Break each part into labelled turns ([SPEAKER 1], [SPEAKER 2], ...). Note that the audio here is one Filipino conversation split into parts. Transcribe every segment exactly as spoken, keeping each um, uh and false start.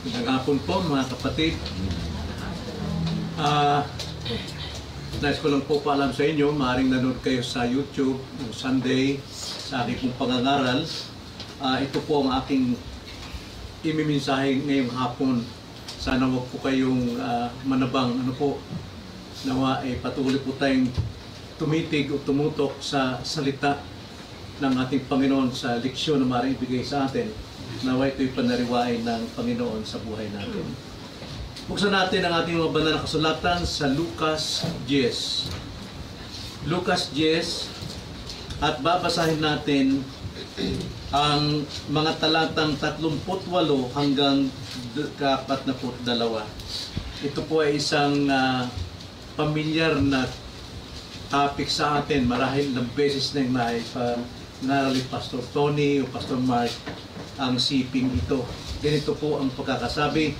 [SPEAKER 1] Magandang hapon po mga kapatid. Uh, nais ko lang po paalam sa inyo, maaaring nanood kayo sa YouTube noong Sunday sa aking pong pangangaral. Uh, ito po ang aking imimensahe ngayong hapon. Sana wag po kayong uh, manabang. Ano po, nawa ay eh, patuloy po tayong tumitig o tumutok sa salita ng ating Panginoon sa leksyon na maaaring ibigay sa atin. Nawa ito'y panariwain ng Panginoon sa buhay natin. Buksan natin ang ating mga banal na kasulatan sa Lucas ten. Lucas ten, at babasahin natin ang mga talatang tatlumpu't walo hanggang apat na put dalawa. Ito po ay isang uh, pamilyar na topic sa atin. Marahil ng beses na yung naipangaral ni Pastor Tony o Pastor Mark ang siping ito. Ganito po ang pagkakasabi.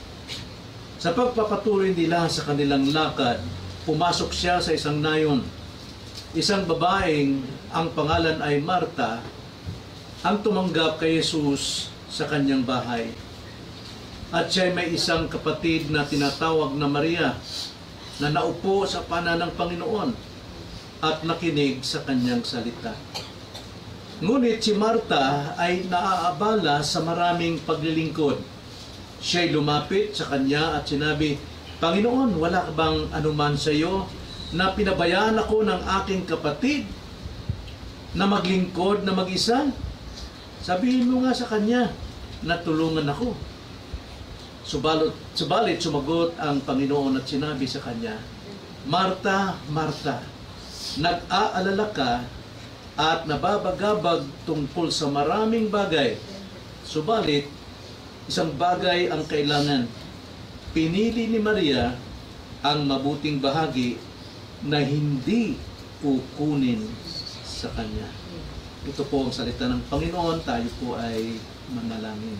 [SPEAKER 1] Sa pagpapatuloy nila sa kanilang lakad, pumasok siya sa isang nayon. Isang babaeng ang pangalan ay Marta ang tumanggap kay Jesus sa kanyang bahay. At siya may isang kapatid na tinatawag na Maria na naupo sa pana ng Panginoon at nakinig sa kanyang salita. Ngunit si Marta ay naaabala sa maraming paglilingkod. Siya'y lumapit sa kanya at sinabi, Panginoon, wala ka bang anuman sa iyo na pinabayaan ako ng aking kapatid na maglingkod na mag-isa? Sabihin mo nga sa kanya na tulungan ako. Subalit, subalit sumagot ang Panginoon at sinabi sa kanya, Marta, Marta, nag-aalala ka at nababagabag tungkol sa maraming bagay. Subalit, isang bagay ang kailangan. Pinili ni Maria ang mabuting bahagi na hindi kukunin sa kanya. Ito po ang salita ng Panginoon. Tayo po ay manalangin.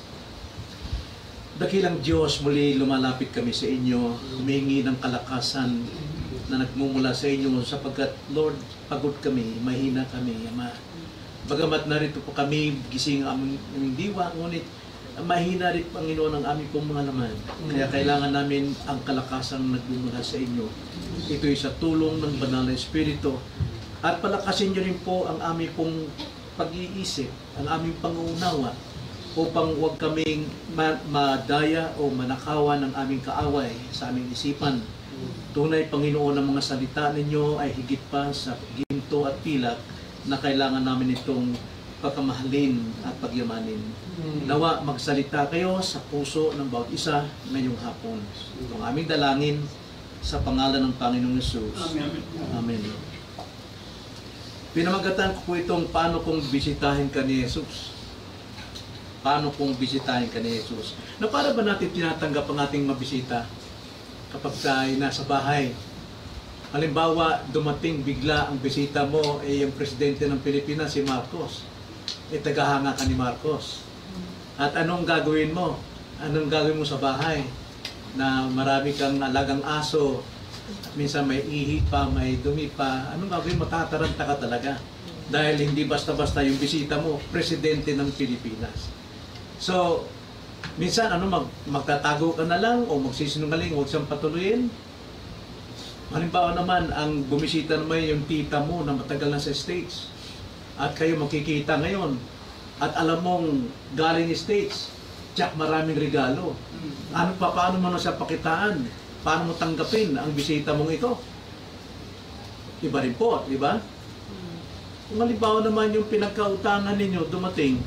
[SPEAKER 1] Dakilang Diyos, muli lumalapit kami sa inyo, humingi ng kalakasan na nagmumula sa inyo sapagkat, Lord, pagod kami, mahina kami, Ama. Bagamat narito po kami, gising ang aming diwa, ngunit mahina rin, Panginoon, ang aming pong mga laman. Kaya kailangan namin ang kalakasang nagmumula sa inyo. Ito'y sa tulong ng Banal na Espiritu. At palakasin niyo rin po ang aming pong pag-iisip, ang aming pangunawa, upang huwag kaming madaya o manakawan ng aming kaaway sa aming isipan. Tunay, Panginoon, ang mga salita ninyo ay higit pa sa ginto at pilak na kailangan namin itong pagkamahalin at pagyamanin. Nawa, magsalita kayo sa puso ng bawat isa ngayong hapon. Itong aming dalangin sa pangalan ng Panginoong Hesus. Amen. Amen. Pinamagatan ko po itong paano kung bisitahin ka ni Jesus. Paano kung bisitahin ka ni Jesus? Na para ba natin tinatanggap ang ating mabisita kapag tayo nasa bahay? Halimbawa, dumating bigla ang bisita mo, eh yung presidente ng Pilipinas, si Marcos. Eh, tagahanga ka ni Marcos. At anong gagawin mo? Anong gagawin mo sa bahay? Na marami kang alagang aso, at minsan may ihi pa, may dumi pa. Anong gagawin mo? Tataranta ka talaga. Dahil hindi basta-basta yung bisita mo, presidente ng Pilipinas. So, minsan ano, mag, magtatago ka na lang o magsisinungaling, huwag siyang patuloyin. Halimbawa naman, ang bumisita naman yung tita mo na matagal na sa States. At kayo makikita ngayon. At alam mong galing States, tsak maraming regalo. Ano pa, paano mo na siya pakitaan? Paano mo tanggapin ang bisita mong ito? Iba rin po, di ba? Kung halimbawa naman yung pinagkautangan ninyo dumating,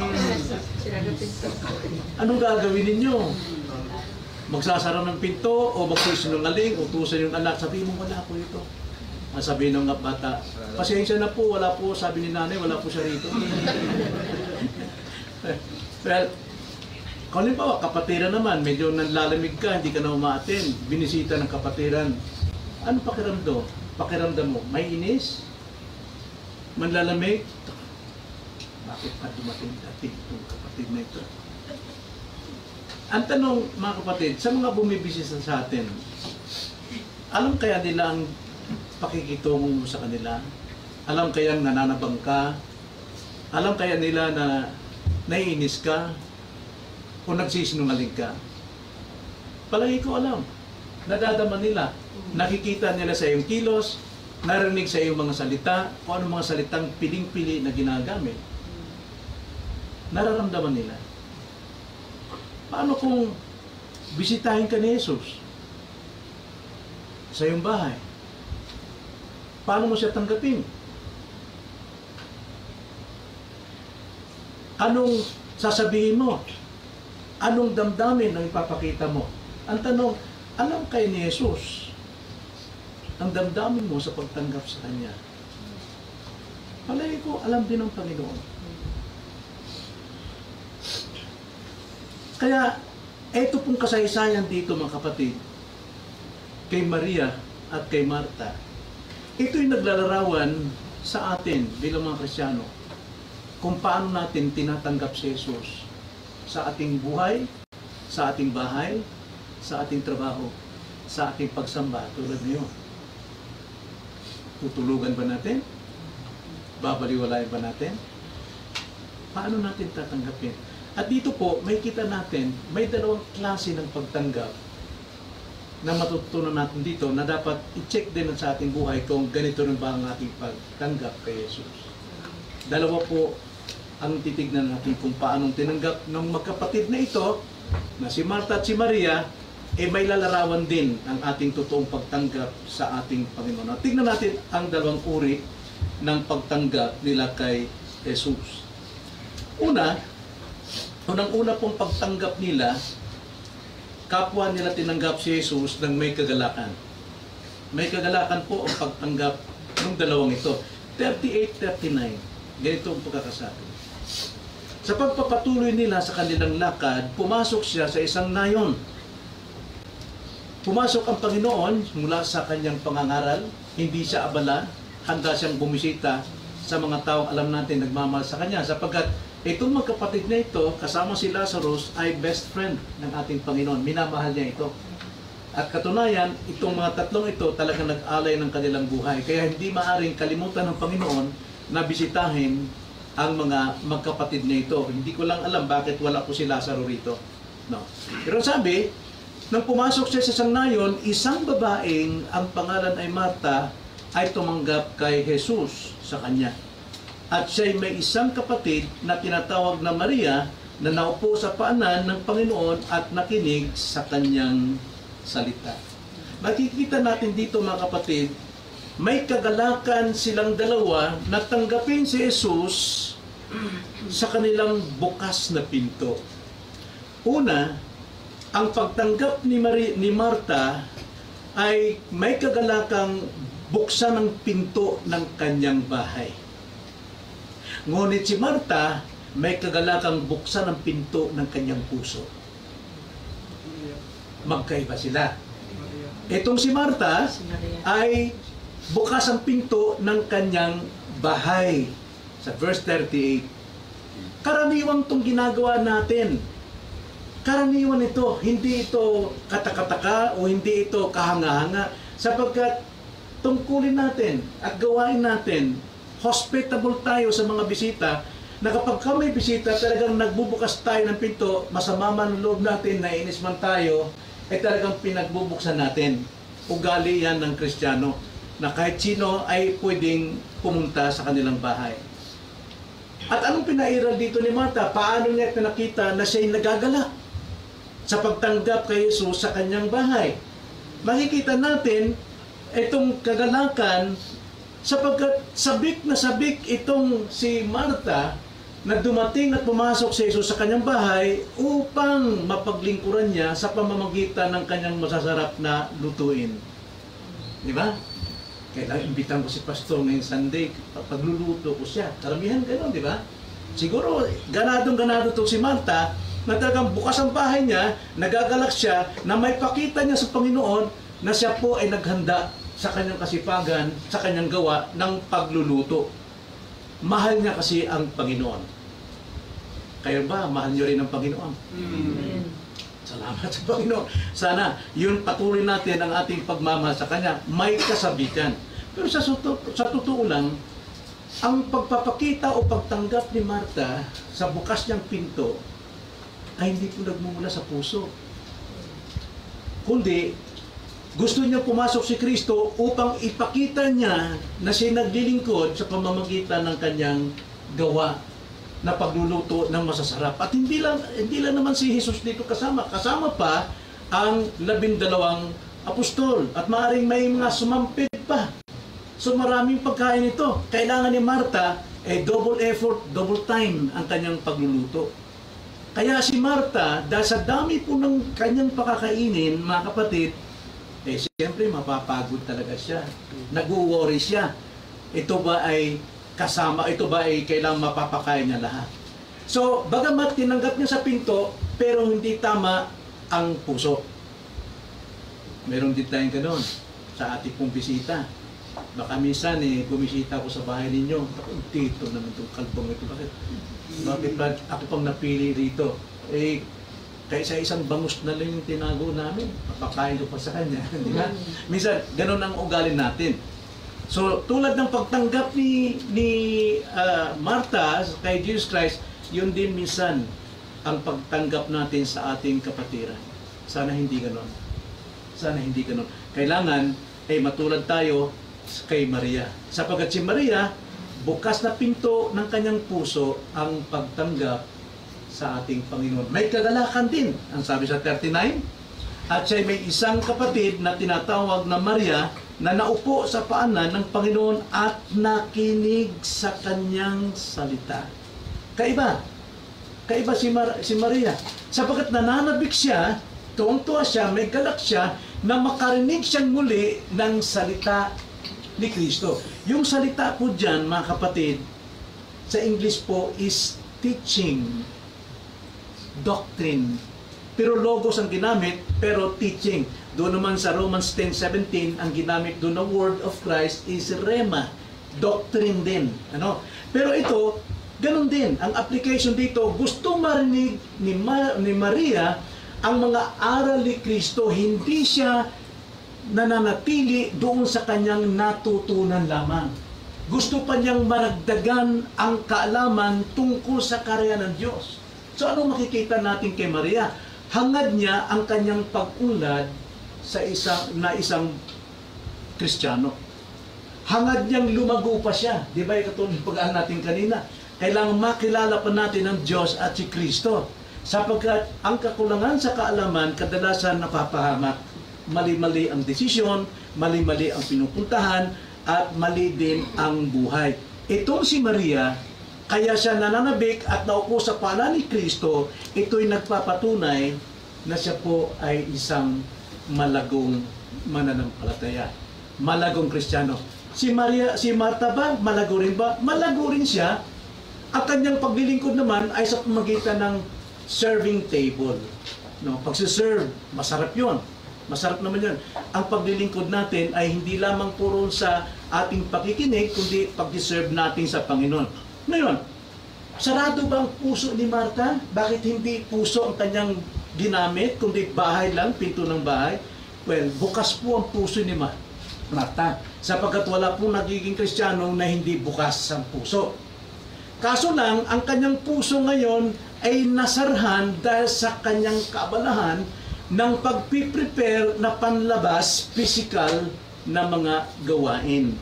[SPEAKER 1] anong gagawin ninyo? Magsasara ng pinto o magsisinungaling, utusan yung anak, sabihin mo, wala po ito. Sabihin ng bata, pasensya na po, wala po, sabi ni nanay, wala po siya rito. Well, kung halimbawa, kapatiran naman, medyo nanlalamig ka, hindi ka na umaaten, binisita ng kapatiran, ano pakiramdam? Pakiramdam mo, may inis? Manlalamig? Bakit pa dumating dating itong kapatid na ito? Ang tanong, mga kapatid, sa mga bumibisita sa atin, alam kaya nila ang pakikitungo mo sa kanila? Alam kaya nananabang ka? Alam kaya nila na naiinis ka? O kung nagsisinungaling ka. Palagi ko alam, nadadama nila, nakikita nila sa iyong kilos, narinig sa iyong mga salita, kung ano mga salitang piling-pili na ginagamit. Nararamdaman nila. Paano kung bisitahin ka ni Jesus sa iyong bahay? Paano mo siya tanggapin? Anong sasabihin mo? Anong damdamin ang ipapakita mo? Ang tanong, alam kay ni Jesus ang damdamin mo sa pagtanggap sa Kanya? Palagi ko, alam din ng Panginoon. Kaya, eto pong kasaysayan dito mga kapatid, kay Maria at kay Marta, ito'y naglalarawan sa atin bilang mga Kristiyano kung paano natin tinatanggap si Jesus sa ating buhay, sa ating bahay, sa ating trabaho, sa ating pagsamba tulad niyo. Tutulugan ba natin? Babaliwalayan ba natin? Paano natin tatanggapin? At dito po, may kita natin, may dalawang klase ng pagtanggap na matutunan natin dito na dapat i-check din sa ating buhay kung ganito rin ba ang ating pagtanggap kay Jesus. Dalawa po ang titignan natin kung paanong tinanggap ng magkapatid na ito, na si Marta at si Maria, eh may lalarawan din ang ating totoong pagtanggap sa ating Panginoon. At tignan natin ang dalawang uri ng pagtanggap nila kay Jesus. Una, unang-una pong pagtanggap nila, kapwa nila tinanggap si Jesus ng may kagalakan. May kagalakan po ang pagtanggap ng dalawang ito. thirty-eight thirty-nine. Ganito ang pagkakasabi. Sa pagpapatuloy nila sa kanilang lakad, pumasok siya sa isang nayon. Pumasok ang Panginoon mula sa kanyang pangangaral, hindi siya abala, handa siyang bumisita sa mga taong alam natin nagmamahal sa kanya, sapagkat itong magkapatid na ito, kasama si Lazarus, ay best friend ng ating Panginoon. Minamahal niya ito. At katunayan, itong mga tatlong ito talagang nag-alay ng kanilang buhay. Kaya hindi maaring kalimutan ng Panginoon na bisitahin ang mga magkapatid na ito. Hindi ko lang alam bakit wala po si Lazaro rito. No. Pero sabi, nang pumasok siya sa isang nayon, isang babaeng ang pangalan ay Marta ay tumanggap kay Jesus sa kanya. At siya'y may isang kapatid na tinatawag na Maria na naupo sa paanan ng Panginoon at nakinig sa kanyang salita. Makikita natin dito mga kapatid, may kagalakan silang dalawa na tanggapin si Jesus sa kanilang bukas na pinto. Una, ang pagtanggap ni, Maria, ni Marta ay may kagalakang buksan ang pinto ng kanyang bahay. Ngunit si Marta, may kagalakang buksan ang pinto ng kanyang puso. Magkaiba sila. Itong si Marta ay bukas ang pinto ng kanyang bahay. Sa verse thirty-eight. Karaniwang itong ginagawa natin. Karaniwan ito. Hindi ito katakataka o hindi ito kahanga-hanga. Sapagkat tungkulin natin at gawain natin, hospitable tayo sa mga bisita, na kapag kami bisita, talagang nagbubukas tayo ng pinto, masama man loob natin, nainis man tayo, ay talagang pinagbubuksan natin. Ugali yan ng Kristiyano, na kahit sino ay pwedeng pumunta sa kanilang bahay. At anong pinairal dito ni Marta? Paano niya pinakita na siya'y nagagalak sa pagtanggap kay Jesus sa kanyang bahay? Makikita natin itong kagalakan sapagkat sabik na sabik itong si Marta na dumating at pumasok si Jesus sa kanyang bahay upang mapaglingkuran niya sa pamamagitan ng kanyang masasarap na lutuin. Di ba? Kailangan imbitan ko si Pastor ngayong Sunday, pagluluto ko siya. Karamihan gano'n, di ba? Siguro, ganadong-ganado itong si Marta, na talagang bukas ang bahay niya, nagagalak siya, na may pakita niya sa Panginoon na siya po ay naghanda sa kanyang kasipagan, sa kanyang gawa ng pagluluto. Mahal niya kasi ang Panginoon. Kayo ba, mahal niyo rin ang Panginoon? Amen. Salamat sa Panginoon. Sana yun patuloy natin ang ating pagmamahal sa Kanya. May kasabitan. Pero sa, sa totoo lang, ang pagpapakita o pagtanggap ni Marta sa bukas niyang pinto ay hindi po nagmumula sa puso. Kundi, gusto niya pumasok si Kristo upang ipakita niya na siya naglilingkod sa pamamagitan ng kanyang gawa na pagluluto ng masasarap. At hindi lang, hindi lang naman si Jesus dito kasama. Kasama pa ang labindalawang apostol. At maaaring may mga sumampid pa. So maraming pagkain ito. Kailangan ni Marta, eh double effort, double time ang kanyang pagluluto. Kaya si Marta, dahil sa dami po ng kanyang pakakainin, mga kapatid, eh siyempre mapapagod talaga siya. Nag-worry siya. Ito ba ay kasama, ito ba ay kailangang mapapakain niya lahat? So, bagamat tinanggap niya sa pinto, pero hindi tama ang puso. Meron din tayong gano'n sa ating pong bisita. Baka minsan eh, bumisita ako sa bahay ninyo. Ako, dito naman itong kalbong ito. Bakit? Bakit ba ako pang napili rito? Eh, kaysa isang bangus na lang yung tinago namin, papakain ko pa sa kanya. Di ba? Minsan, ganun ang ugali natin. So, tulad ng pagtanggap ni, ni uh, Martha kay Jesus Christ, yun din minsan ang pagtanggap natin sa ating kapatiran. Sana hindi ganun. Sana hindi ganun. Kailangan ay eh, matulad tayo kay Maria. Sapagkat si Maria, bukas na pinto ng kanyang puso ang pagtanggap sa ating Panginoon. May kagalakan din, ang sabi sa thirty-nine, at siya may isang kapatid na tinatawag na Maria na naupo sa paanan ng Panginoon at nakinig sa kanyang salita. Kaiba. Kaiba si, Mar si Maria. Sapagkat nananabik siya, tuwang-tuwa siya, may galak siya, na makarinig siyang muli ng salita ni Kristo. Yung salita po dyan, mga kapatid, sa English po is teaching, doctrine. Pero logos ang ginamit, pero teaching. Doon naman sa Romans ten seventeen, ang ginamit doon na word of Christ is rhema, doctrine din. Ano? Pero ito, ganun din. Ang application dito, gusto marinig ni, Ma ni Maria ang mga aral ni Kristo, hindi siya nananatili doon sa kanyang natutunan lamang. Gusto pa niyang maragdagan ang kaalaman tungkol sa karya ng Diyos. So ano makikita natin kay Maria? Hangad niya ang kanyang pag-unlad sa isang, na isang Kristiyano. Hangad niyang lumago pa siya. Di ba yung katulad pag-aan natin kanina? Kailangan makilala pa natin ang Diyos at si Kristo. Sapagkat ang kakulangan sa kaalaman kadalasan napapahamak. Mali-mali ang desisyon, mali-mali ang pinupuntahan, at mali din ang buhay. Itong si Maria, kaya siya nananabik at naupo sa paanan ni Kristo, ito'y nagpapatunay na siya po ay isang malagong mananampalataya. Malagong Kristiyano. Si Maria, si Martha ba? Malago rin ba? Malago rin siya. At kanyang paglilingkod naman ay sa pamagitan ng serving table. No, pagsiserve, masarap 'yon. Masarap naman 'yon. Ang paglilingkod natin ay hindi lamang puro sa ating pakikinig, kundi pag-serve natin sa Panginoon. Ngayon, sarado ba ang puso ni Martha? Bakit hindi puso ang kanyang ginamit, kundi bahay lang, pinto ng bahay? Well, bukas po ang puso ni Martha, sapagkat wala pong nagiging Kristiyano na hindi bukas ang puso. Kaso lang, ang kanyang puso ngayon ay nasarhan dahil sa kanyang kaabalahan ng pagpiprepare na panlabas, physical na mga gawain.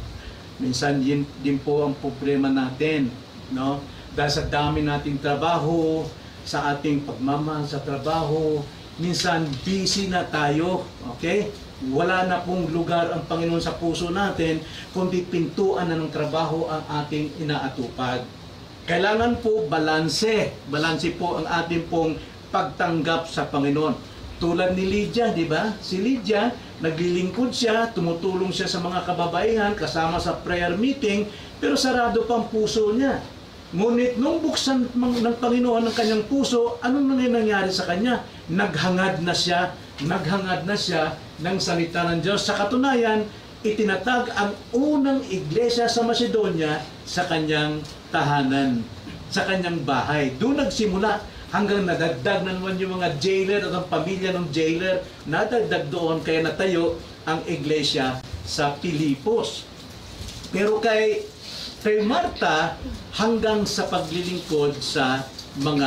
[SPEAKER 1] Minsan yun din po ang problema natin, no? Dahil sa dami nating trabaho, sa ating pagmamahal sa trabaho, minsan busy na tayo, okay? Wala na pong lugar ang Panginoon sa puso natin, kundi pintuan na ng trabaho ang ating inaatupag. Kailangan po balanse. Balanse po ang ating pong pagtanggap sa Panginoon. Tulad ni Lydia, di ba? Si Lydia, naglilingkod siya, tumutulong siya sa mga kababaihan, kasama sa prayer meeting, pero sarado pang puso niya. Ngunit nung buksan ng Panginoon ang kanyang puso, anong nangyayari sa kanya? Naghangad na siya, naghangad na siya ng salita ng Diyos. Sa katunayan, itinatag ang unang iglesia sa Macedonia sa kanyang tahanan, sa kanyang bahay. Doon nagsimula hanggang nadagdag na naman yung mga jailer at ang pamilya ng jailer, nadagdag doon kaya natayo ang iglesia sa Pilipos. Pero kay, kay Martha, hanggang sa paglilingkod sa mga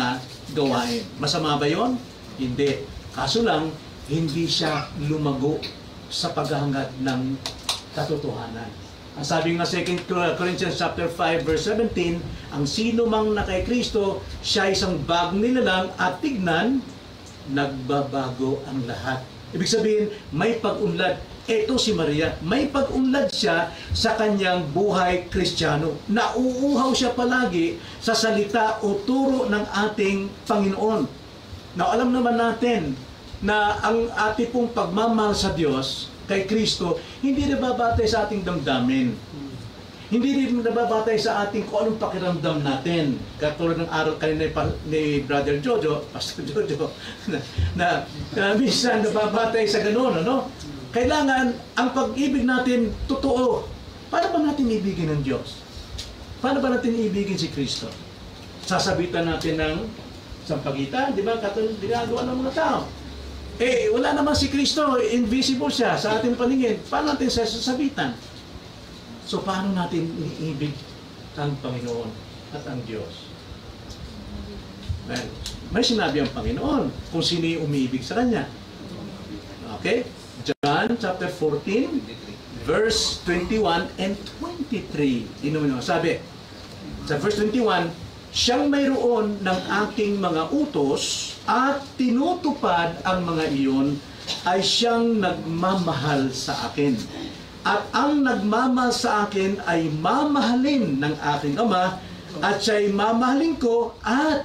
[SPEAKER 1] gawain. Masama ba yun? Hindi. Kaso lang, hindi siya lumago sa paghahangad ng katotohanan. Ang sabi nga Second Corinthians chapter five verse seventeen, ang sino mang na kay Kristo, siya isang bagong nilalang at tignan, nagbabago ang lahat. Ibig sabihin, may pag-unlad. Ito si Maria, may pag-unlad siya sa kanyang buhay Kristiyano. Nauuhaw siya palagi sa salita o turo ng ating Panginoon. Now, alam naman natin na ang ating pong pagmamahal sa Diyos, kay Kristo, hindi nababatay sa ating damdamin. Hindi rin nababatay sa ating kung anong pakiramdam natin. Katulad ng araw kanina ni Brother Jojo, Pastor Jojo, na, na, na minsan nababatay sa ganun, ano? Kailangan ang pag-ibig natin totoo. Paano ba natin ibigin ng Diyos? Paano ba natin ibigin si Kristo? Sasabitan natin ng sampagitan, di ba? Katulad ginagawa ng mga tao. Eh, wala naman si Kristo, invisible siya sa ating paningin. Paano natin siya sasabitan? So, paano natin iniibig ang Panginoon at ang Diyos? Well, may sinabi ang Panginoon kung sino yung umiibig sa Kanya. Okay? John chapter fourteen, verse twenty-one and twenty-three. Tingnan mo, sabi, sa verse twenty-one, siyang mayroon ng aking mga utos at tinutupad ang mga iyon ay siyang nagmamahal sa akin. At ang nagmamahal sa akin ay mamahalin ng aking Ama at siya'y mamahalin ko at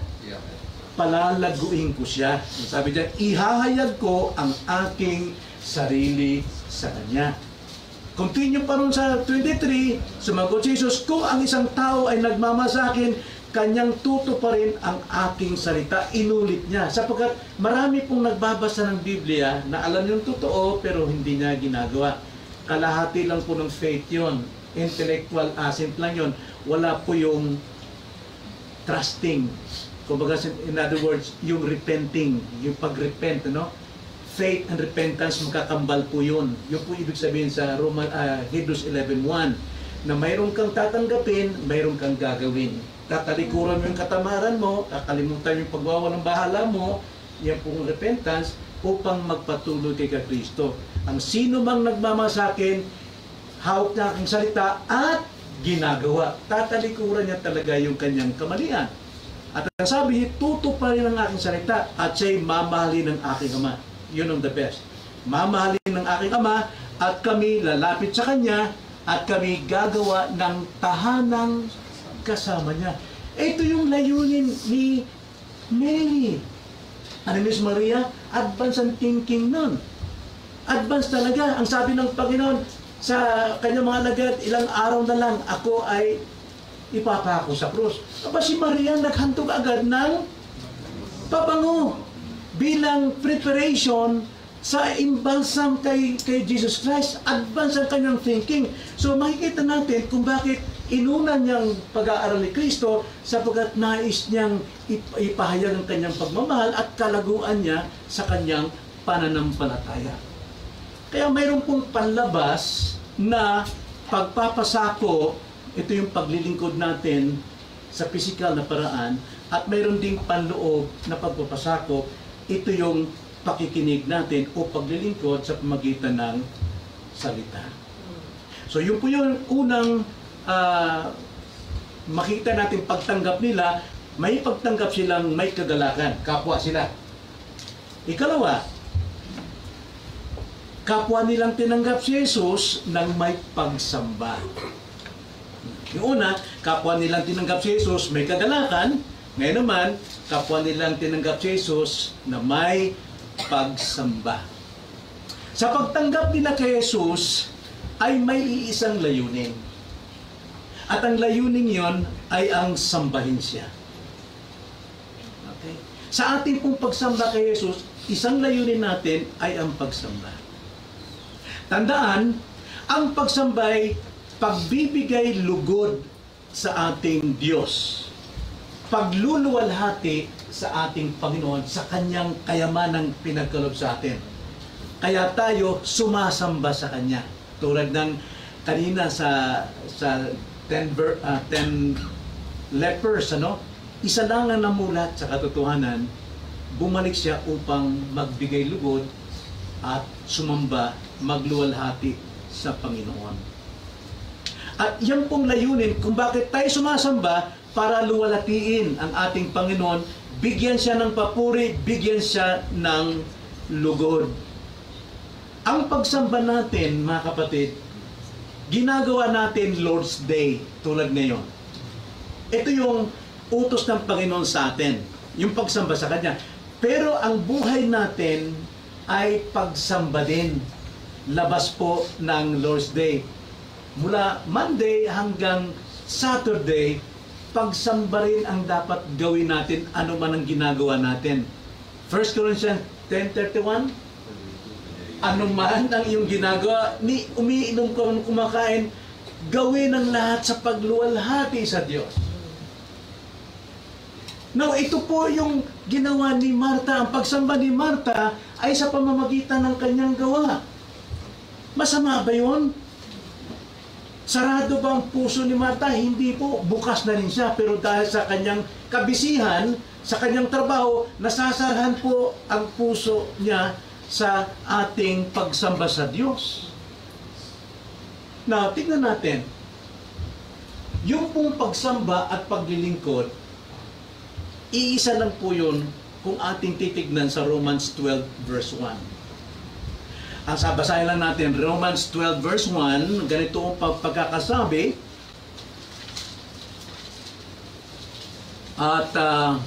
[SPEAKER 1] palalaguin ko siya. Sabi diyan, ihahayag ko ang aking sarili sa Kanya. Continue pa rin sa twenty-three, sumagot si Jesus, kung ang isang tao ay nagmamahal sa akin, Kanyang tuto pa rin ang aking salita. Inulit niya. Sapagkat marami pong nagbabasa ng Biblia na alam yung totoo pero hindi niya ginagawa. Kalahati lang po ng faith yun. Intellectual assent lang yun. Wala po yung trusting. Kumbaga, in other words, yung repenting, yung pag-repent, no? Faith and repentance, magkakambal po yun. Yung po ibig sabihin sa Roman, uh, Hebrews eleven one, na mayroon kang tatanggapin, mayroon kang gagawin. Tatalikuran mo yung katamaran mo, kakalimutan yung pagwawalang bahala mo, yan pong repentance, upang magpatuloy kay Kristo. Ang sino mang nagmamahal sa akin, hawak niya aking salita at ginagawa. Tatalikuran niya talaga yung kanyang kamalian. At ang sabi niya, tutuparin ang aking salita at siya'y mamahalin ng aking Ama. Yun ang the best. Mamahalin ng aking Ama at kami lalapit sa Kanya at kami gagawa ng tahanang kasama niya. Ito yung layunin ni Mary. Ano, Miss Maria? Advance ang thinking nun. Advance talaga. Ang sabi ng Panginoon sa kanyang mga lagat, ilang araw na lang ako ay ipapako sa krus. Aba si Maria naghantog agad ng pabango bilang preparation sa imbalsam kay, kay Jesus Christ. Advance ang kanyang thinking. So makikita natin kung bakit inuna niyang pag-aaral ni Kristo sapagkat nais niyang ipahayag ang kanyang pagmamahal at kalaguan niya sa kanyang pananampalataya. Kaya mayroon pong panlabas na pagpapasako, ito yung paglilingkod natin sa pisikal na paraan, at mayroon ding panloob na pagpapasako, ito yung pakikinig natin o paglilingkod sa pamagitan ng salita. So yun po yung unang uh, makita natin pagtanggap nila, may pagtanggap silang may kagalakan, kapwa sila. Ikalawa, kapwa nilang tinanggap si Jesus ng may pagsamba. Yung una, kapwa nilang tinanggap si Jesus may kagalakan. Ngayon naman, kapwa nilang tinanggap si Jesus na may pagsamba. Sa pagtanggap nila kay Jesus ay may iisang layunin. At ang layunin yon ay ang sambahin siya. Okay? Sa ating pong pagsamba kay Jesus, isang layunin natin ay ang pagsamba. Tandaan, ang pagsambay, pagbibigay lugod sa ating Diyos. Pagluluwalhati sa ating Panginoon, sa Kanyang kayamanang pinagkaloob sa atin. Kaya tayo sumasamba sa Kanya. Tulad ng kanina sa sa ten, uh, ten lepers, ano? isa lang ang namulat sa katotohanan, bumalik siya upang magbigay lugod at sumamba, magluwalhati sa Panginoon. At yan pong layunin kung bakit tayo sumasamba, para luwalhatiin ang ating Panginoon, bigyan siya ng papuri, bigyan siya ng lugod. Ang pagsamba natin, mga kapatid, ginagawa natin Lord's Day tulad ngayon. Ito yung utos ng Panginoon sa atin, yung pagsamba sa Kanya. Pero ang buhay natin ay pagsamba din, labas po ng Lord's Day. Mula Monday hanggang Saturday, pagsamba rin ang dapat gawin natin, ano man ang ginagawa natin. First Corinthians ten thirty-one, ano man ang iyong ginagawa, ni umiinom ka ng kumakain, gawin ang lahat sa pagluwalhati sa Diyos. Now, ito po yung ginawa ni Marta. Ang pagsamba ni Marta ay sa pamamagitan ng kanyang gawa. Masama ba yun? Sarado ba ang puso ni Marta? Hindi po. Bukas na rin siya. Pero dahil sa kanyang kabisihan, sa kanyang trabaho, nasasarahan po ang puso niya sa ating pagsamba sa Diyos. Now, tignan natin. Yung pong pagsamba at paglilingkod, iisa lang po yun kung ating titignan sa Romans twelve verse one. Ang sabasahin lang natin, Romans twelve verse one, ganito ang pagkakasabi. At, uh,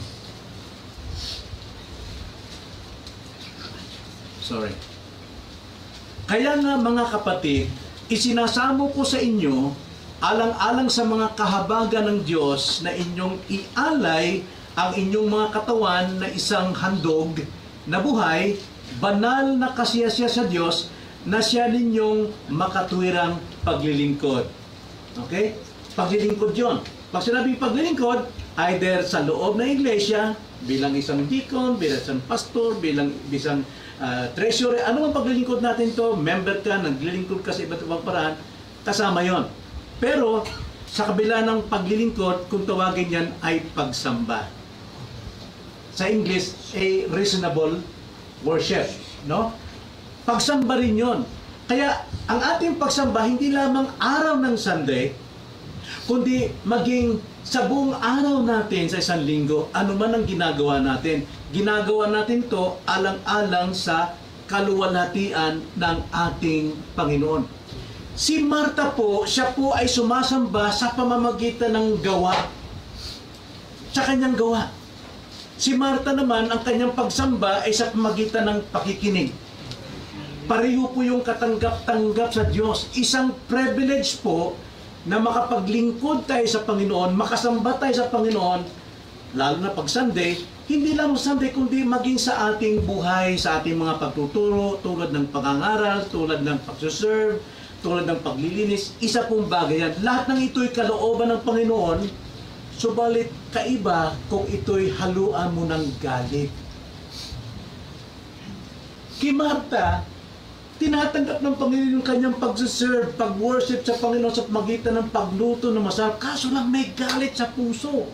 [SPEAKER 1] sorry. Kaya nga mga kapatid, isinasamo ko sa inyo, alang-alang sa mga kahabagan ng Diyos, na inyong ialay ang inyong mga katawan na isang handog na buhay, banal na kasiyasya sa Diyos, na siya ninyong makatwirang paglilingkod. Okay? Paglilingkod yon. Pag sinabing paglilingkod, either sa loob ng iglesia, bilang isang deacon, bilang isang pastor, bilang isang uh, treasurer, ano ang paglilingkod natin to? Member ka, naglilingkod ka sa iba't ibang paraan, kasama yon. Pero, sa kabila ng paglilingkod, kung tawagin yan ay pagsamba. Sa English, a reasonable worship, no? Pagsamba rin yun. Kaya, ang ating pagsamba, hindi lamang araw ng Sunday, kundi maging sa buong araw natin sa isang linggo, ano man ang ginagawa natin. Ginagawa natin to alang-alang sa kaluwalhatian ng ating Panginoon. Si Marta po, siya po ay sumasamba sa pamamagitan ng gawa, sa kanyang gawa. Si Marta naman, ang kanyang pagsamba ay sa pamamagitan ng pakikinig. Pareho po yung katanggap-tanggap sa Diyos. Isang privilege po na makapaglingkod tayo sa Panginoon, makasamba tayo sa Panginoon, lalo na pag Sunday, hindi lang Sunday, kundi maging sa ating buhay, sa ating mga pagtuturo, tulad ng pangangaral, tulad ng pagsuserve, tulad ng paglilinis. Isa pong bagay yan. Lahat ng ito'y kalooban ng Panginoon. Subalit kaiba kung ito'y haluan mo ng galit. Kay Marta, tinatanggap ng Panginoon yung kanyang pagsiserve, pag-worship sa Panginoon sa pamagitan ng pagluto ng masarap. Kaso lang may galit sa puso.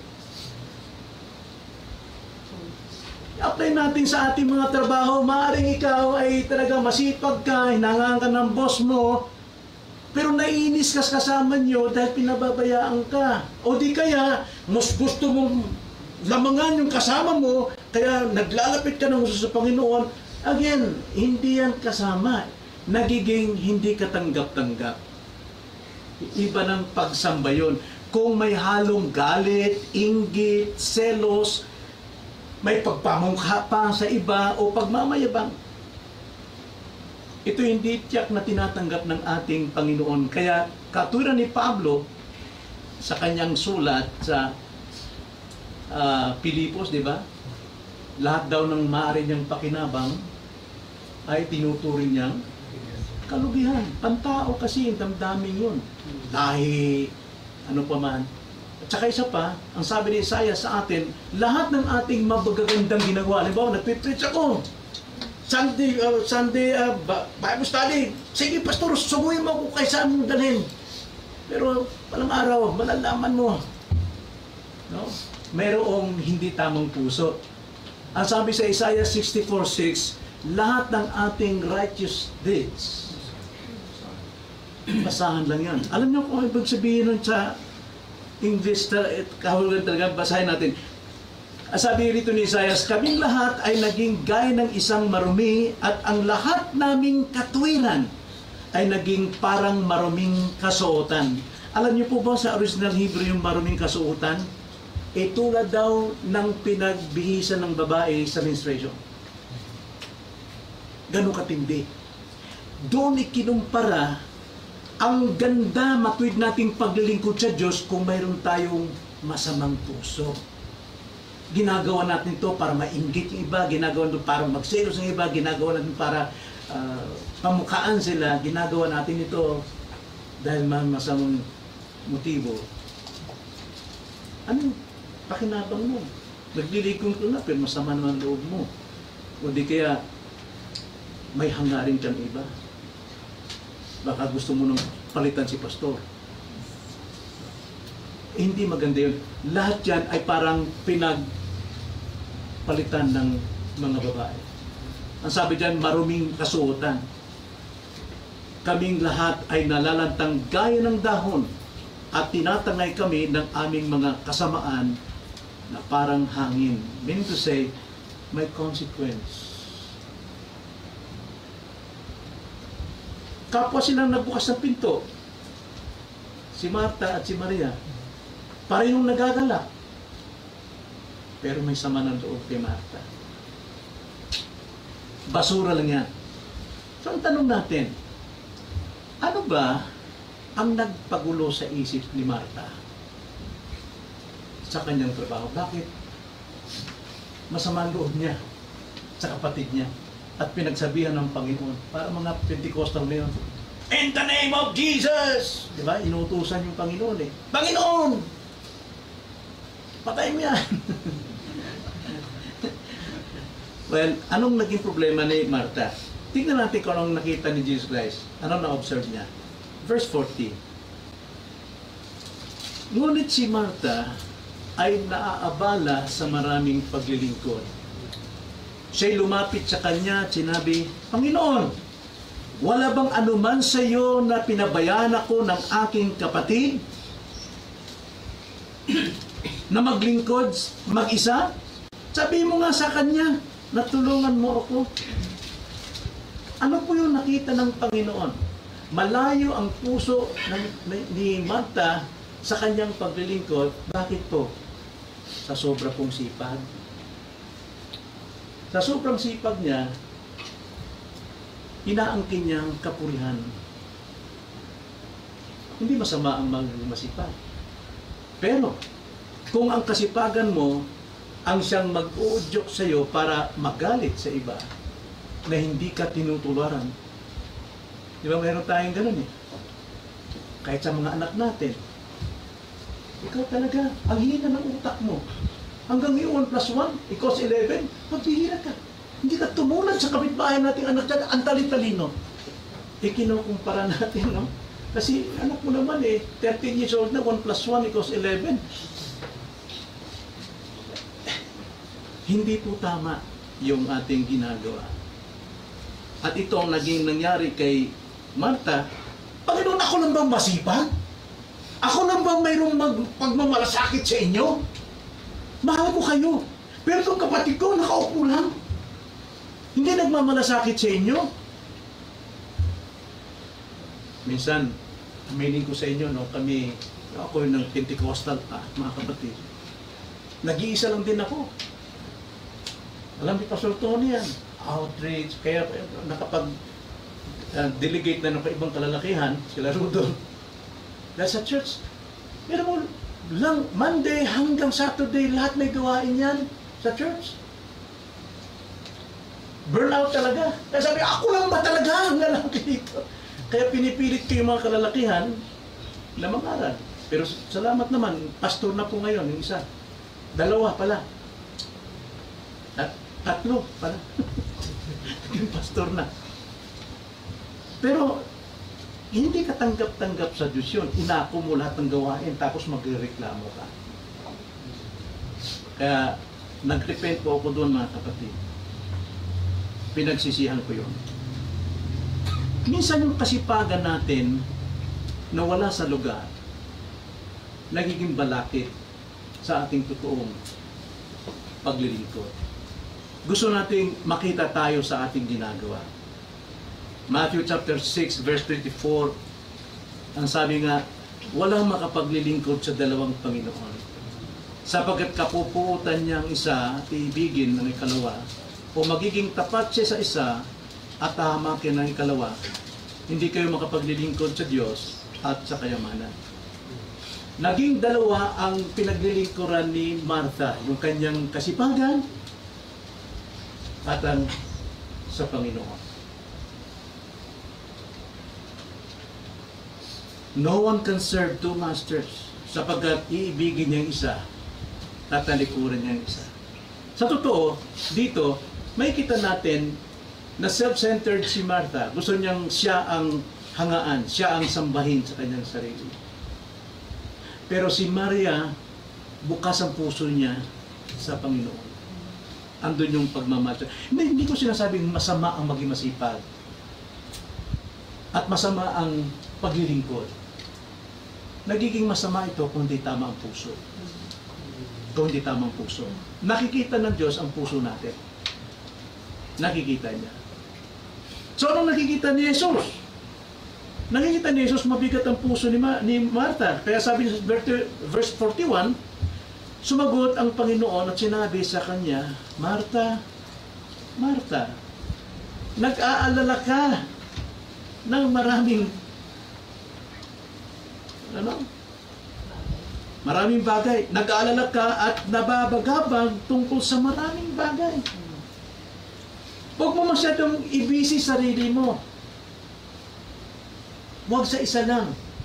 [SPEAKER 1] I-apply natin sa ating mga trabaho. Maaaring ikaw ay talaga masipag ka, hinangaan ka ng boss mo, pero naiinis ka kasama nyo dahil pinababayaan ka. O di kaya, mas gusto mong lamangan yung kasama mo, kaya naglalapit ka ng gusto sa Panginoon. Again, hindi yan kasama. Nagiging hindi katanggap-tanggap. Iba ng pagsamba yun. Kung may halong galit, inggit, selos, may pagpamungha pa sa iba o pagmamayabang, ito hindi tiyak na tinatanggap ng ating Panginoon. Kaya katulad ni Pablo sa kanyang sulat sa uh, Pilipos, di ba? Lahat daw ng maaari niyang pakinabang ay tinuturing niyang kalugihan. Pantao kasi yung damdamin yun. Dahil ano pa man. At saka isa pa, ang sabi ni Isaiah sa atin, lahat ng ating mabagagandang ginagawa. Halimbawa, nagpipreach ako. Sunday, uh, Sunday uh, Bible study. Sige, pastor, subuhin mo kung kay saan mong dalhin. Pero, palang araw, malalaman mo. No? mayroong hindi tamang puso. Ang sabi sa Isaiah sixty-four six, lahat ng ating righteous deeds, basahan lang yan. Alam niyo kung ibig sabihin nun sa English, kahulugan talaga, basahin natin. Sabi rito ni Isaiah, kaming lahat ay naging gaya ng isang marumi at ang lahat naming katwiran ay naging parang maruming kasuotan. Alam niyo po ba sa original Hebrew yung maruming kasuotan? E tulad daw ng pinagbihisan ng babae sa menstruation. Ganun katindi. Doon ikinumpara ang ganda, matuwid nating paglilingkod sa Diyos kung mayroon tayong masamang puso. Ginagawa natin to para mainggit yung iba, ginagawa natin para magselos ng iba, ginagawa natin para uh, pamukhaan sila, ginagawa natin ito dahil may masamang motibo. Ano pakinabang mo? Naglilikong ko na, pero masama naman loob mo. O di kaya may hangarin kang iba. Baka gusto mo nang palitan si pastor. Eh, hindi maganda yun. Lahat yan ay parang pinagpalitan ng mga babae. Ang sabi dyan, maruming kasuotan. Kaming lahat ay nalalantang gaya ng dahon at tinatangay kami ng aming mga kasamaan na parang hangin. Meaning to say, may consequence. Kapwa silang nagbukas ng pinto. Si Marta at si Maria. Parehong nagagalak. Pero may sama ng loob kay Marta. Basura lang yan. So ang tanong natin, ano ba ang nagpagulo sa isip ni Marta sa kanyang trabaho? Bakit? Masama ang loob niya sa kapatid niya. At pinagsabihan ng Panginoon, para mga Pentecostal ngayon, in the name of Jesus! Diba? Inutusan yung Panginoon eh. Panginoon! Patay mo yan! Well, anong naging problema ni Marta? Tingnan natin kung anong nakita ni Jesus Christ. Anong na-observe niya? Verse forty. Ngunit si Marta ay naaabala sa maraming paglilingkod. Siya'y lumapit sa kanya at sinabi, Panginoon, wala bang anuman sa iyo na pinabayaan ako ng aking kapatid na maglingkod mag-isa? Sabi mo nga sa kanya, natulungan mo ako. Ano po yung nakita ng Panginoon? Malayo ang puso ng, ni Marta sa kanyang paglilingkod. Bakit po? Sa sobra pong sipag. Sa sobrang sipag niya, inaangkin niyang kapurihan. Hindi masama ang maging masipag. Pero, kung ang kasipagan mo ang siyang mag-uudyok sa iyo para magalit sa iba na hindi ka tinutularan. Di ba mayroon tayong ganun eh? Kahit sa mga anak natin. Ikaw talaga, ang hina ng utak mo. Hanggang yung one plus one equals eleven, magbihira ka. Hindi ka tumulad sa kapitbahay nating anak dyan, ang tali-talino. E kinukumpara natin, no? Kasi anak mo naman eh, thirteen years old na, one plus one equals eleven. Hindi po tama yung ating ginagawa. At ito ang naging nangyari kay Marta. Panginoon, ako lang bang masipag? Ako lang bang mayroong mag pagmamalasakit sa inyo? Mahal ko kayo. Pero itong kapatid ko, nakaupo lang. Hindi nagmamalasakit sa inyo. Minsan, aminin ko sa inyo, no, kami, ako yung ng Pentecostal pa, mga kapatid. Nag-iisa lang din ako. Alam ni Pastor Tony yan, outreach, kaya nakapag-delegate uh, na ng ibang kalalakihan, sila Rudolph. Dahil sa church, pero mo, lang, Monday hanggang Saturday, lahat may gawain yan sa church. Burnout talaga. Kaya sabi, ako lang ba talaga ang lalaki dito? Kaya pinipilit ko yung mga kalalakihan na mag-aral. Pero salamat naman, pastor na po ngayon, yung isa. Dalawa pala. At tatlo pala. Yung pastor na. Pero, hindi ka tanggap-tanggap sa Diyos yun. Inako mo lahat ng gawain, tapos magreklamo ka. Kaya nag-repent po ako doon, mga kapatid. Pinagsisihan ko yun. Minsan yung kasipagan natin na wala sa lugar, nagiging balakid sa ating totoong paglilingkod. Gusto nating makita tayo sa ating ginagawa. Matthew chapter six verse twenty-four, ang sabi nga, walang makapaglilingkod sa dalawang Panginoon, sapagkat kapupuutan niya ang isa at iibigin ng ikalawa, o magiging tapat siya sa isa at tahamakin ng ikalawa. Hindi kayo makapaglilingkod sa Diyos at sa kayamanan. Naging dalawa ang pinaglilingkuran ni Martha, yung kanyang kasipagan at ang sa Panginoon. No one can serve two masters, sapagkat iibigin niya yung isa at talikuran niya yung isa. Sa totoo, dito, may kita natin na self-centered si Martha. Gusto niyang siya ang hangaan, siya ang sambahin sa kanyang sarili. Pero si Maria, bukas ang puso niya sa Panginoon. Andun yung pagmamahal. Hindi, hindi ko sinasabing masama ang maging masipag at masama ang paglilingkod. Nagiging masama ito kung hindi tama ang puso. Kung hindi tama ang puso. Nakikita ng Diyos ang puso natin. Nakikita niya. So, anong nakikita ni Jesus? Nakikita ni Jesus, mabigat ang puso ni, Ma, ni Martha. Kaya sabi sa verse forty-one, sumagot ang Panginoon at sinabi sa kanya, Martha, Martha, nag-aalala ka ng maraming ano? Maraming bagay. Nag-aalala ka at nababagabag tungkol sa maraming bagay. Huwag mo masyadong ibisi sarili mo. Huwag sa isa lang.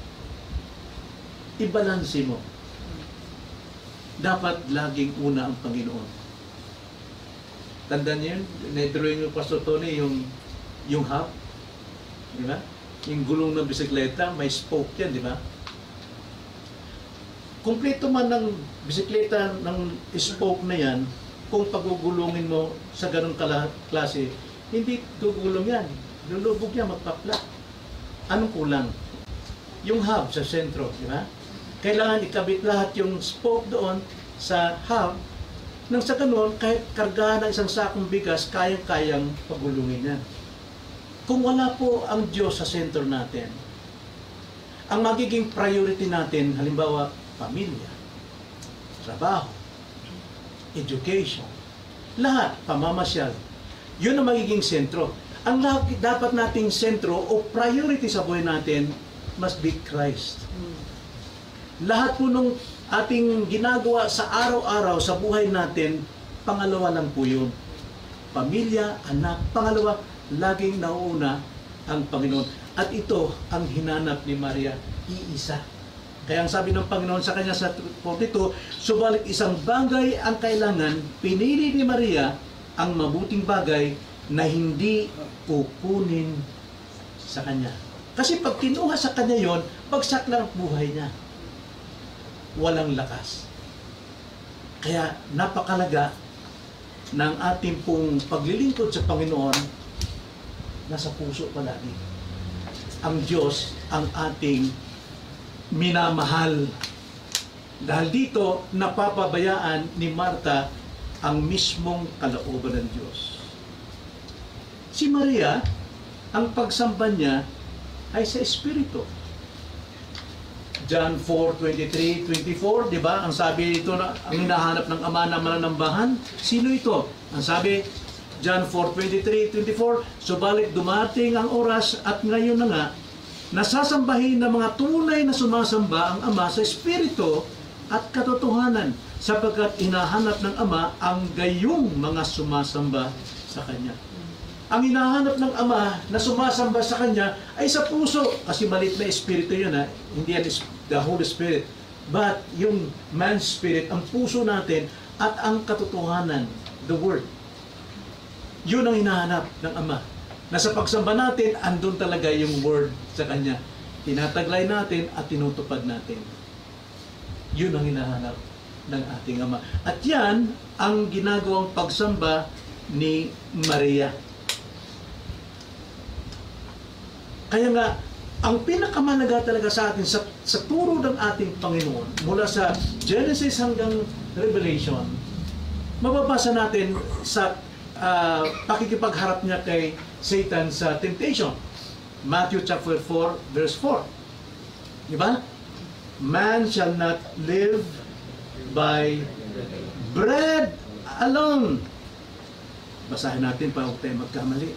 [SPEAKER 1] Ibalansi mo. Dapat laging una ang Panginoon. Tandaan niyo yun? Na-drawing yung Pastor Tony, yung, yung hub. Di ba? Yung gulong ng bisikleta, may spoke yan, di ba? Kumpleto man ng bisikleta ng spoke na yan, kung pagugulungin mo sa ganong klase, hindi gugulong yan. Lulubog yan, magpapla. Anong kulang? Yung hub sa sentro, di ba? Kailangan ikabit lahat yung spoke doon sa hub, nang sa ganun, kahit kargahan ng isang sakong bigas, kayang-kayang pagulungin yan. Kung wala po ang Diyos sa sentro natin, ang magiging priority natin, halimbawa, pamilya, trabaho, education, lahat, pamamasyal, yun ang magiging sentro. Ang dapat nating sentro o priority sa buhay natin must be Christ. Lahat po nung ating ginagawa sa araw-araw sa buhay natin, pangalawa lang po yun. Pamilya, anak, pangalawa, laging nauuna ang Panginoon. At ito ang hinanap ni Maria, iisa. Kaya ang sabi ng Panginoon sa kanya sa forty-two, subalit isang bagay ang kailangan, pinili ni Maria ang mabuting bagay na hindi kukunin sa kanya. Kasi pag kinuha sa kanya yon, bagsak lang ang buhay niya. Walang lakas. Kaya napakalaga ng ating pong paglilingkod sa Panginoon, nasa puso palagi. Ang Diyos ang ating minamahal. Dahil dito, napapabayaan ni Martha ang mismong kalooban ng Diyos. Si Maria, ang pagsamba niya ay sa Espiritu. John four, twenty-three, twenty-four, di ba? Ang sabi dito na ang hinahanap ng Ama na mananambahan, sino ito? Ang sabi, John four, twenty-three, twenty-four, subalit dumating ang oras at ngayon na nga, nasasambahin ng mga tunay na sumasamba ang Ama sa Espiritu at katotohanan, sapagkat hinahanap ng Ama ang gayong mga sumasamba sa Kanya. Ang hinahanap ng Ama na sumasamba sa Kanya ay sa puso, kasi malit na Espiritu yun, ha? Hindi yan the Holy Spirit, but yung man's spirit, ang puso natin at ang katotohanan, the Word. Yun ang hinahanap ng Ama. Na sa pagsamba natin, andun talaga yung Word sa Kanya. Tinataglay natin at tinutupad natin. Yun ang hinahanap ng ating Ama. At yan ang ginagawang pagsamba ni Maria. Kaya nga, ang pinakamalaga talaga sa atin, sa, sa turo ng ating Panginoon, mula sa Genesis hanggang Revelation, mababasa natin sa uh, pakikipagharap niya kay Satan sa temptation. Matthew chapter four, verse four. Diba? Man shall not live by bread alone. Basahin natin para huwag tayo magkamali.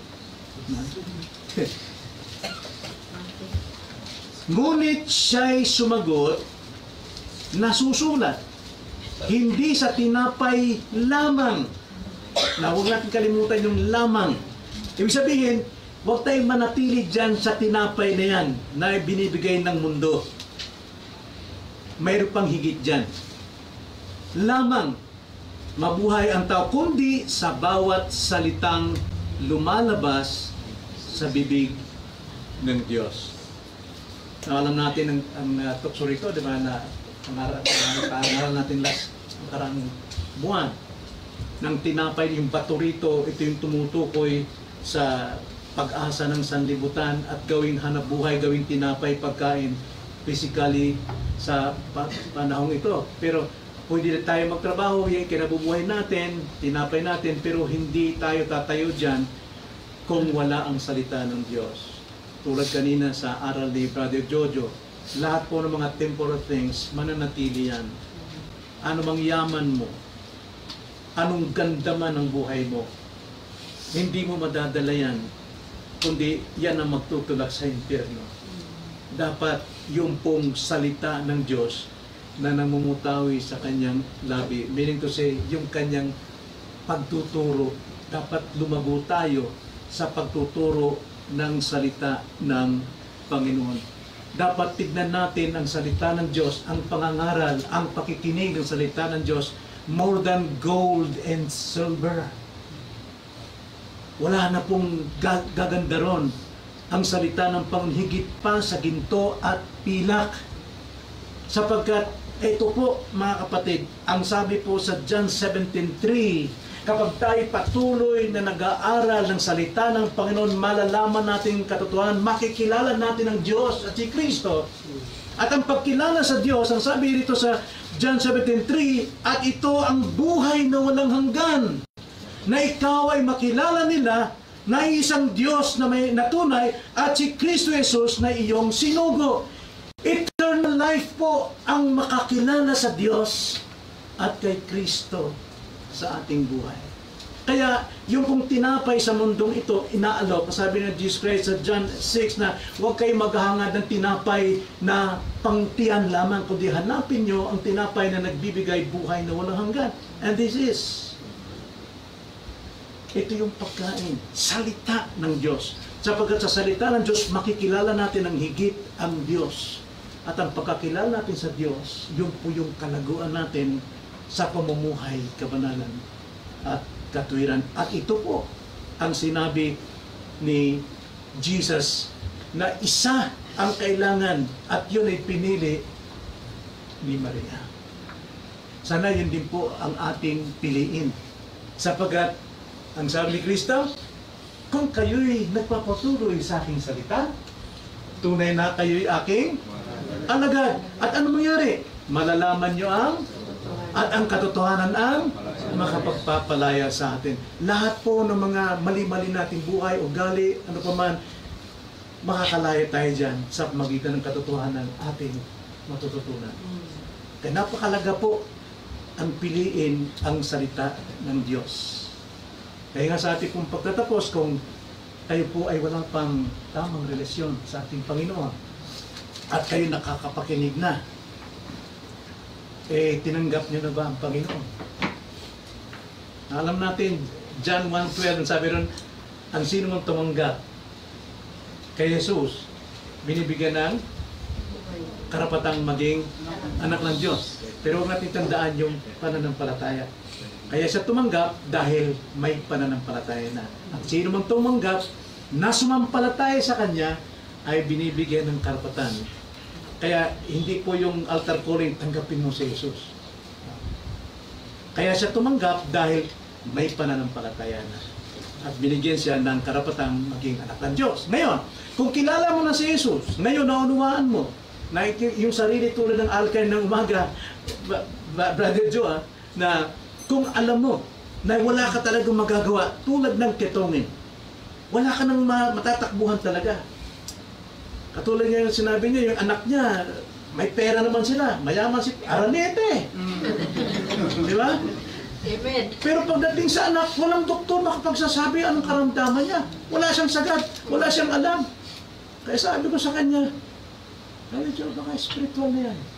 [SPEAKER 1] Ngunit siya'y sumagot, nasusulat, hindi sa tinapay lamang. Na huwag natin kalimutan yung lamang. Ibig sabihin, huwag tayong manatili dyan sa tinapay na yan na binibigay ng mundo. Mayroon pang higit dyan. Lamang, mabuhay ang tao, kundi sa bawat salitang lumalabas sa bibig ng Diyos. Na alam natin ang, ang uh, tukso rito, di ba, na pangaral natin last karang buwan ng tinapay, yung bato rito, ito yung tumutukoy sa pag-asa ng sanlibutan at gawing hanap buhay, gawing tinapay, pagkain physically sa panahong ito. Pero pwede tayo magtrabaho, yung kinabubuhay natin, tinapay natin, pero hindi tayo tatayo dyan kung wala ang salita ng Diyos. Tulad kanina sa aral ni Brother Jojo, lahat po ng mga temporal things, mananatili yan. Ano mang yaman mo, anong ganda man ng buhay mo, hindi mo madadala yan, kundi yan ang magtutulak sa impyerno. Dapat yung pong salita ng Diyos na namumutawi sa kanyang labi, meaning to say, yung kanyang pagtuturo, dapat lumago tayo sa pagtuturo ng salita ng Panginoon. Dapat tignan natin ang salita ng Diyos, ang pangangaral, ang pakikinig ng salita ng Diyos, more than gold and silver. Wala na pong gaganda ron ang salita ng Panginoon, higit pa sa ginto at pilak. Sapagkat, ito po mga kapatid, ang sabi po sa John seventeen three, kapag tayo patuloy na nag-aaral ng salita ng Panginoon, malalaman natin ang katotohanan, makikilala natin ang Diyos at si Kristo. At ang pagkilala sa Diyos, ang sabi dito sa John seventeen three, at ito ang buhay na walang hanggan, na ikaw ay makilala nila na isang Diyos na may natunay at si Kristo Jesus na iyong sinugo. Eternal life po ang makakilala sa Diyos at kay Kristo sa ating buhay. Kaya yung kung tinapay sa mundong ito, inaalok, sabi ng Jesus Christ sa John six na huwag kayo maghahangad ng tinapay na pangtiyan lamang, kundi hanapin nyo ang tinapay na nagbibigay buhay na walang hanggan. And this is, ito yung pagkain, salita ng Diyos. Sapagkat sa salita ng Diyos, makikilala natin ang higit ang Diyos. At ang pagkakilala natin sa Diyos, yun po yung kalaguan natin sa pamumuhay, kabanalan at katuwiran. At ito po ang sinabi ni Jesus na isa ang kailangan at yun ay pinili ni Maria. Sana yun din po ang ating piliin. Sapagkat ang sabi ni Kristo, kung kayo'y nagpapatuloy sa aking salita, tunay na kayo'y aking alagad. At ano mangyari? Malalaman nyo ang at ang katotohanan ang makapagpapalaya sa atin. Lahat po ng mga mali-mali nating buhay, ugali, ano pa man, makakalaya tayo dyan sa magitan ng katotohanan ating matututunan. Kaya napakalaga po ang piliin ang salita ng Diyos. Kaya nga sa ating pong pagtatapos, kung kayo po ay walang pang tamang relasyon sa ating Panginoon at kayo nakakapakinig na, eh, tinanggap niyo na ba ang Panginoon? Alam natin, John one twelve, sabi ron, ang sino mang tumanggap kay Jesus, binibigyan ng karapatang maging anak ng Diyos. Pero huwag natin tandaan yung pananampalataya. Kaya siya tumanggap dahil may pananampalataya na. Ang sino mang tumanggap na sumampalataya sa Kanya ay binibigyan ng karapatan. Kaya hindi po yung altar calling, tanggapin mo si Jesus. Kaya siya tumanggap dahil may pananampalataya na. At binigyan siya ng karapatang maging anak ng Diyos. Ngayon, kung kilala mo na si Jesus, ngayon naunawaan mo na yung sarili tulad ng alkay ng umaga, Brother Joe, ah, na kung alam mo na wala ka talagang magagawa tulad ng ketongin, wala ka nang matatakbuhan talaga. Katulad nga yung sinabi niya, yung anak niya, may pera naman sila, mayaman si Aranete. Mm. Di ba?
[SPEAKER 2] Amen.
[SPEAKER 1] Pero pagdating sa anak, walang doktor makapagsasabi anong karamdaman niya. Wala siyang sagad, wala siyang alam. Kaya sabi ko sa kanya, Brother Joe, baka spiritual na yan.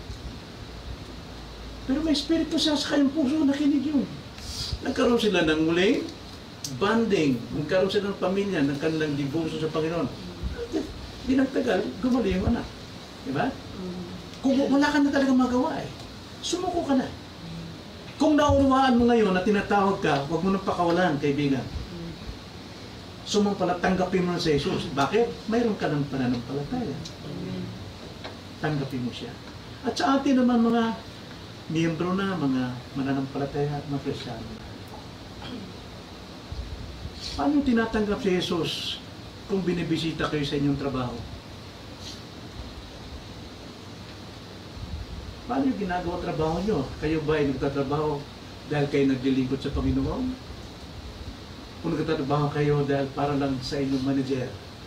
[SPEAKER 1] Pero may espiritu siya sa kanyang puso, nakinig yun. Nagkaroon sila ng muling bonding, nagkaroon sila ng pamilya, ng kanilang devotion sa Panginoon. Di nagtagal, gumali yung anak. Diba? Kung wala ka na talaga magawa eh, sumuko ka na. Kung naunawaan mo ngayon na tinatawag ka, huwag mo nang pakawalan, kaibigan. Sumampala, tanggapin mo na sa Jesus. Bakit? Mayroon ka ng pananampalataya. Tanggapin mo siya. At sa atin naman mga miyembro na, mga mananampalataya at mga Kristiyano. Paano tinatanggap si Jesus kung binibisita kayo sa inyong trabaho? Paano yung ginagawa trabaho nyo? Kayo ba ay nagtatrabaho dahil kayo naglilingkod sa Panginoon? Kung nagtatrabaho kayo dahil para lang sa inyong manager?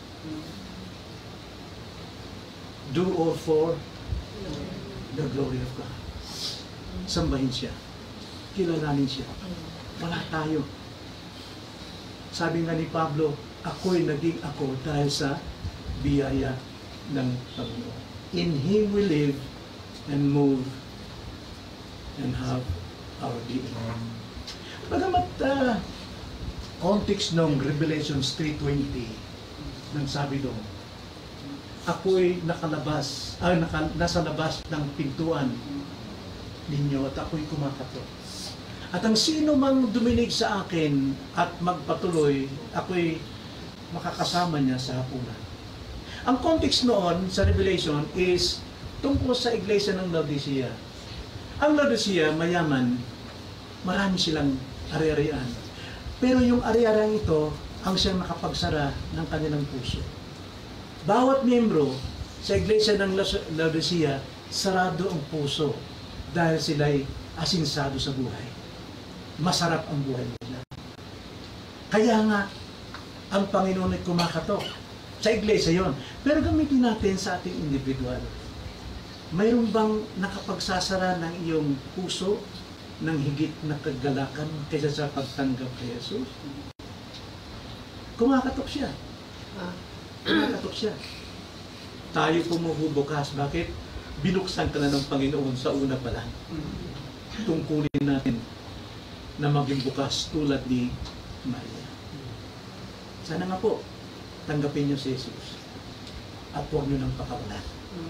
[SPEAKER 1] Do all for the glory of God. Sambahin siya. Kilalanin siya. Wala tayo. Sabi nga ni Pablo, ako'y naging ako dahil sa biyaya ng Panginoon. In Him we live and move and have our being. Bagamat uh, context ng Revelations three twenty nang sabi doon, ako'y nakalabas, ah, naka, nasa labas ng pintuan ninyo at ako'y kumakatok. At ang sino mang duminig sa akin at magpatuloy, ako'y makakasama niya sa hapunan. Ang context noon sa Revelation is tungkol sa iglesia ng Laodicea. Ang Laodicea, mayaman, marami silang ari-arian. Pero yung ari-arian ito, ang siyang nakapagsara ng kanilang puso. Bawat miyembro sa iglesia ng Laodicea, sarado ang puso dahil sila'y asinsado sa buhay. Masarap ang buhay nila. Kaya nga, ang Panginoon ay kumakatok. Sa iglesia yon. Pero gamitin natin sa ating individual. Mayroon bang nakapagsasara ng iyong puso ng higit na kagalakan kaysa sa pagtanggap kay Jesus? Kumakatok siya. Kumakatok siya. Tayo pumubukas. Bakit? Binuksan ka na ng Panginoon sa una pa lang. Tungkulin natin na maging bukas tulad ni Maria. Sana nga po, tanggapin niyo si Jesus at huwag niyo nang pakawalan.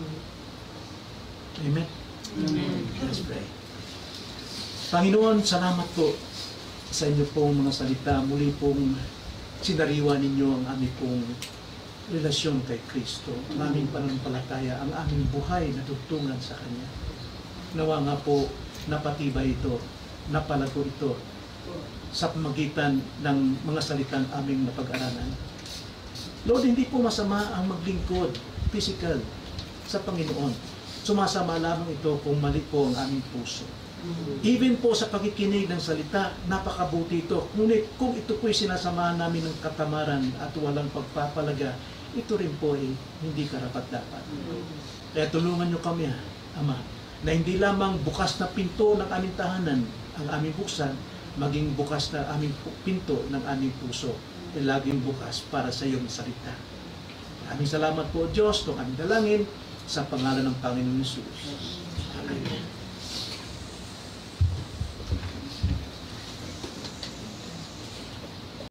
[SPEAKER 1] Amen? Amen. Let's pray. Panginoon, salamat po sa inyo pong mga salita. Muli pong sinariwa ninyo ang aming pong relasyon kay Kristo, ang aming pananampalataya, ang aming buhay na tugtungan sa Kanya. Nawa nga po, napatibay ito, napalago ito sa pamagitan ng mga salitang aming napag-aralan. Lord, hindi po masama ang maglingkod, physical, sa Panginoon. Sumasama lamang ito kung mali po ang aming puso. Even po sa pakikinig ng salita, napakabuti ito. Ngunit kung ito po'y sinasamahan namin ng katamaran at walang pagpapalaga, ito rin po ay hindi karapat-dapat. Kaya tulungan niyo kami, Ama, na hindi lamang bukas na pinto ng aming tahanan ang aming buksan, maging bukas na aming pinto ng aming puso ay laging bukas para sa iyong salita. Maraming salamat po, Diyos, kung aming dalangin sa pangalan ng Panginoon Hesus. Amen.